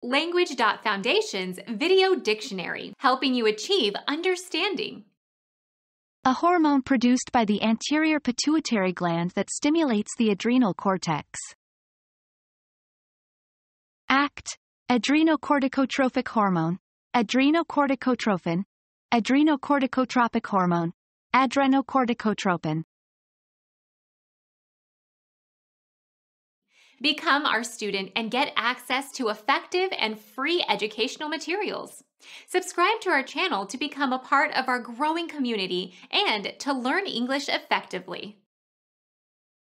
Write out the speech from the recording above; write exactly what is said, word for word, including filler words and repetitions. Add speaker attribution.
Speaker 1: Language.Foundation's Video Dictionary, helping you achieve understanding.
Speaker 2: A hormone produced by the anterior pituitary gland that stimulates the adrenal cortex. Act. Adrenocorticotrophic hormone. Adrenocorticotrophin. Adrenocorticotropic hormone. Adrenocorticotropin.
Speaker 1: Become our student and get access to effective and free educational materials. Subscribe to our channel to become a part of our growing community and to learn English effectively.